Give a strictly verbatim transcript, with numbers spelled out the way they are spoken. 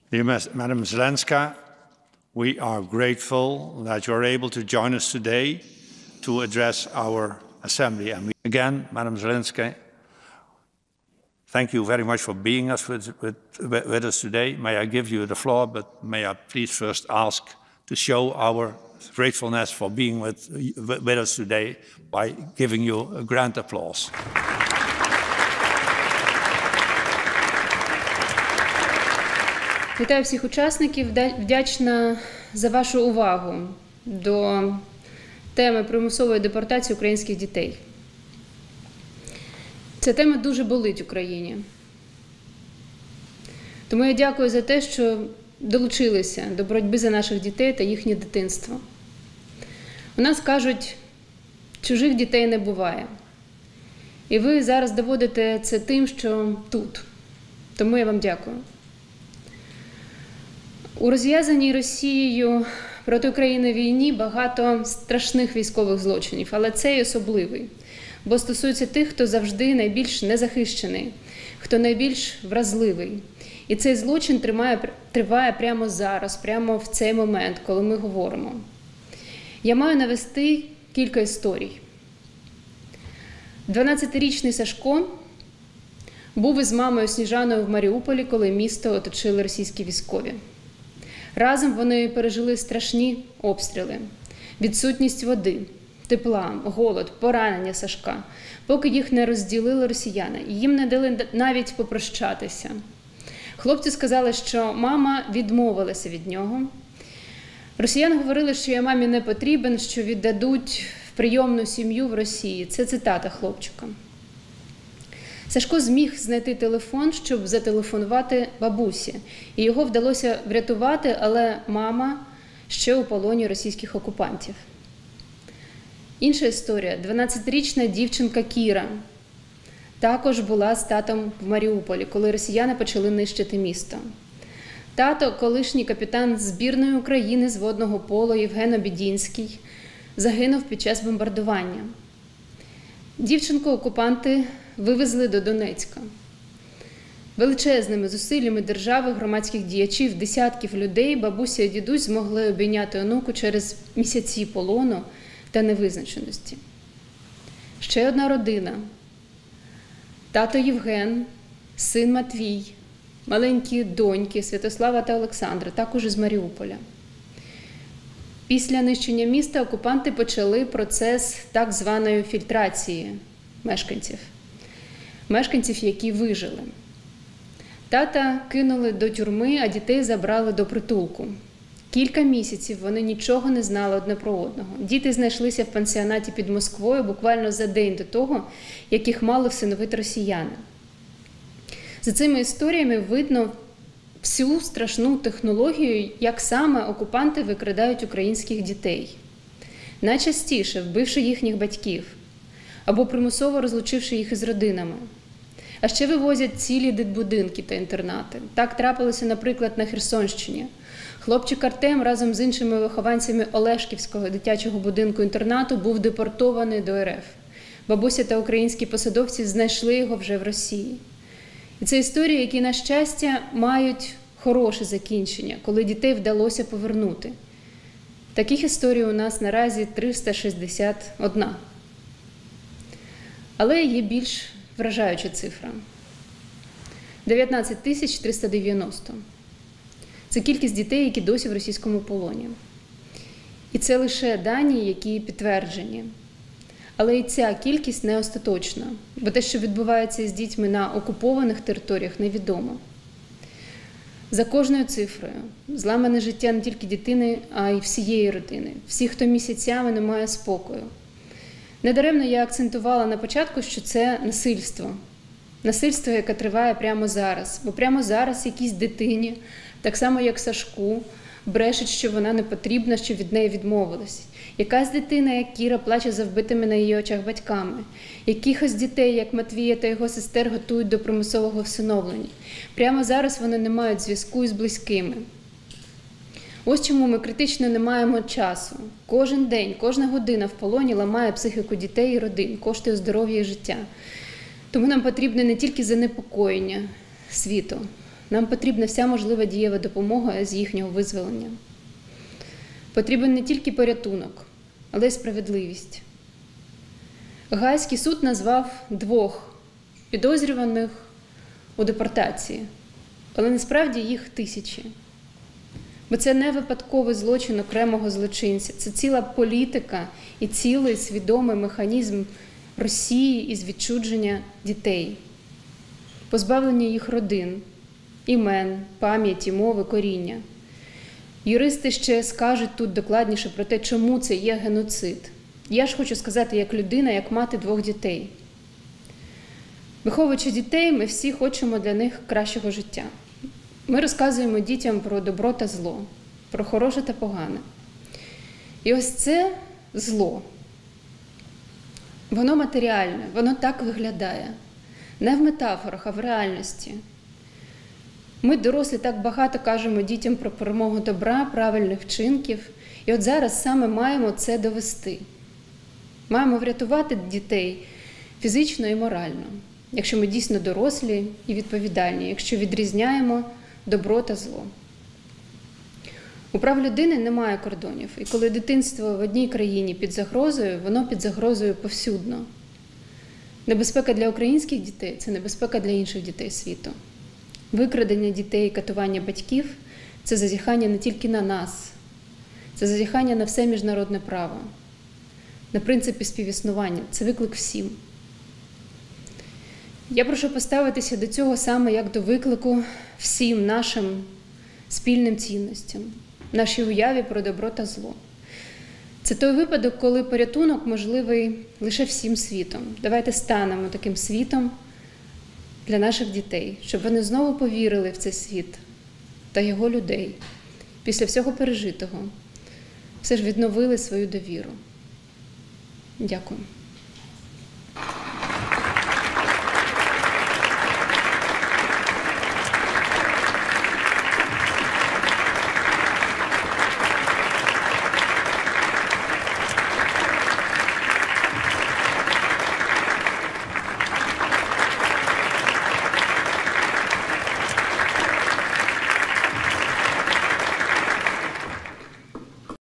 Dear Madam Zelenska, we are grateful that you are able to join us today to address our Assembly. And we, again, Madam Zelenska, thank you very much for being us with, with, with us today. May I give you the floor, but may I please first ask to show our gratefulness for being with, with us today by giving you a grand applause. Вітаю всіх учасників. Вдячна за вашу увагу до теми примусової депортації українських дітей. Ця тема дуже болить Україні. Тому я дякую за те, що долучилися до боротьби за наших дітей та їхнє дитинство. У нас кажуть, чужих дітей не буває. І ви зараз доводите це тим, що тут. Тому я вам дякую. У розв'язаній Росією проти України війні багато страшних військових злочинів, але цей особливий, бо стосується тих, хто завжди найбільш незахищений, хто найбільш вразливий. І цей злочин триває, триває прямо зараз, прямо в цей момент, коли ми говоримо. Я маю навести кілька історій. дванадцятирічний Сашко був із мамою Сніжаною в Маріуполі, коли місто оточили російські військові. Разом вони пережили страшні обстріли, відсутність води, тепла, голод, поранення Сашка, поки їх не розділили росіяни. Їм не дали навіть попрощатися. Хлопці сказали, що мама відмовилася від нього. Росіяни говорили, що я мамі не потрібен, що віддадуть в прийомну сім'ю в Росії. Це цитата хлопчика. Сашко зміг знайти телефон, щоб зателефонувати бабусі. І його вдалося врятувати, але мама ще у полоні російських окупантів. Інша історія. дванадцятирічна дівчинка Кіра також була з татом в Маріуполі, коли росіяни почали нищити місто. Тато, колишній капітан збірної України з водного поло Євген Обідінський, загинув під час бомбардування. Дівчинку окупанти вивезли до Донецька. Величезними зусиллями держави, громадських діячів, десятків людей, бабуся і дідусь змогли обійняти онуку через місяці полону та невизначеності. Ще одна родина. Тато Євген, син Матвій, маленькі доньки Святослава та Олександра, також із Маріуполя. Після нищення міста окупанти почали процес так званої фільтрації мешканців. Мешканців, які вижили. Тата кинули до тюрми, а дітей забрали до притулку. Кілька місяців вони нічого не знали одне про одного. Діти знайшлися в пансіонаті під Москвою буквально за день до того, як їх мали всиновити росіяни. За цими історіями видно всю страшну технологію, як саме окупанти викрадають українських дітей. Найчастіше вбивши їхніх батьків або примусово розлучивши їх із родинами. А ще вивозять цілі дитбудинки та інтернати. Так трапилося, наприклад, на Херсонщині. Хлопчик Артем разом з іншими вихованцями Олешківського дитячого будинку-інтернату був депортований до РФ. Бабуся та українські посадовці знайшли його вже в Росії. І це історії, які, на щастя, мають хороше закінчення, коли дітей вдалося повернути. Таких історій у нас наразі триста шістдесят одна. Але є більш вражаюча цифра. дев'ятнадцять тисяч триста дев'яносто. Це кількість дітей, які досі в російському полоні. І це лише дані, які підтверджені. Але і ця кількість не остаточна, бо те, що відбувається із дітьми на окупованих територіях, невідомо. За кожною цифрою зламане життя не тільки дитини, а й всієї родини. Всі, хто місяцями не має спокою. Недаремно я акцентувала на початку, що це насильство. Насильство, яке триває прямо зараз. Бо прямо зараз якійсь дитині, так само як Сашку, брешуть, що вона не потрібна, що від неї відмовилась. Якась дитина, як Кіра, плаче за вбитими на її очах батьками. Якихось дітей, як Матвія та його сестер, готують до примусового всиновлення. Прямо зараз вони не мають зв'язку із близькими. Ось чому ми критично не маємо часу. Кожен день, кожна година в полоні ламає психіку дітей і родин, коштує здоров'я і життя. Тому нам потрібне не тільки занепокоєння світу, Нам потрібна вся можлива дієва допомога з їхнього визволення. Потрібен не тільки порятунок, але й справедливість. Гаазький суд назвав двох підозрюваних у депортації, але насправді їх тисячі. Бо це не випадковий злочин окремого злочинця, це ціла політика і цілий свідомий механізм Росії із відчудження дітей, позбавлення їх родин, імен, пам'яті, мови, коріння. Юристи ще скажуть тут докладніше про те, чому це є геноцид. Я ж хочу сказати, як людина, як мати двох дітей. Виховуючи дітей, ми всі хочемо для них кращого життя. Ми розказуємо дітям про добро та зло, про хороше та погане. І ось це зло. Воно матеріальне, воно так виглядає. Не в метафорах, а в реальності. Ми, дорослі, так багато кажемо дітям про перемогу добра, правильних вчинків. І от зараз саме маємо це довести. Маємо врятувати дітей фізично і морально, якщо ми дійсно дорослі і відповідальні, якщо відрізняємо добро та зло. У прав людини немає кордонів. І коли дитинство в одній країні під загрозою, воно під загрозою повсюдно. Небезпека для українських дітей – це небезпека для інших дітей світу. Викрадення дітей і катування батьків – це зазіхання не тільки на нас, це зазіхання на все міжнародне право, на принципі співіснування, це виклик всім. Я прошу поставитися до цього саме як до виклику всім нашим спільним цінностям, нашій уяві про добро та зло. Це той випадок, коли порятунок можливий лише всім світом. Давайте станемо таким світом для наших дітей, щоб вони знову повірили в цей світ та його людей. Після всього пережитого все ж відновили свою довіру. Дякую.